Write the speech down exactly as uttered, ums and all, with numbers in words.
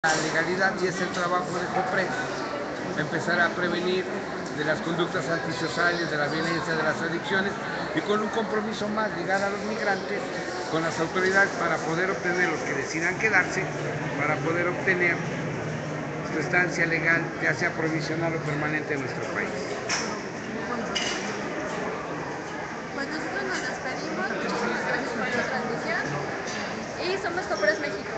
La legalidad, y es el trabajo de COPRED empezar a prevenir de las conductas antisociales, de la violencia, de las adicciones, y con un compromiso más, llegar a los migrantes con las autoridades para poder obtener, los que decidan quedarse, para poder obtener su estancia legal, ya sea provisional o permanente en nuestro país. Pues nosotros nos despedimos, muchísimas gracias por su transmisión y somos COPRED México.